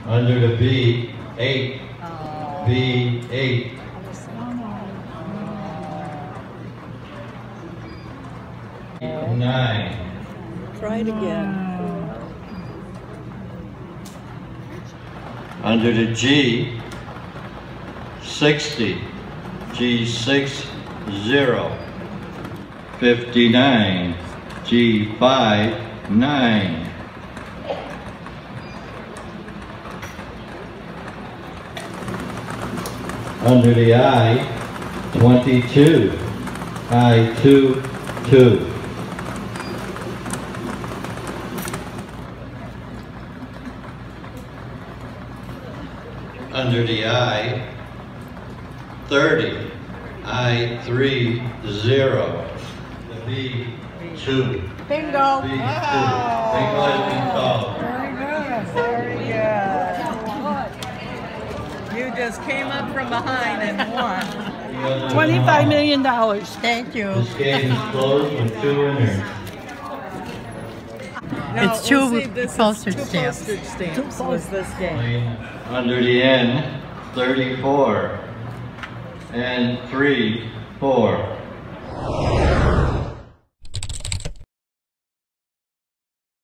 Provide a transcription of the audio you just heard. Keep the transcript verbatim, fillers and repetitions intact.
Under the B, eight. Oh. B, eight. Nine. Try it again. Under the G, sixty. G six zero. fifty-nine. G five nine. Under the I, twenty-two. I two two. Under the I, thirty. I three zero. The B two. Bingo. B two. Bingo has been called. Very good. Very good. You just came up from behind and won. twenty-five million dollars. Thank you. This game is closed with two winners. No, It's two well, see, this postage is two stamps. postage stamps was this game. Under the N, thirty-four. And three, four.